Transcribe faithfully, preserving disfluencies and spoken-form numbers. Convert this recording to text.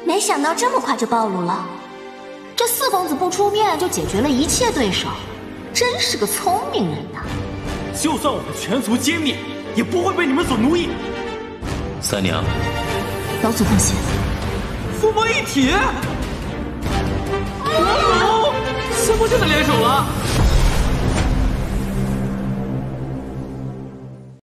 没想到这么快就暴露了，这四公子不出面就解决了一切对手，真是个聪明人呐！ 就算我们全族歼灭，也不会被你们所奴役。 三娘， 老祖放心， 父魔一体，龙龙，先不真的联手了。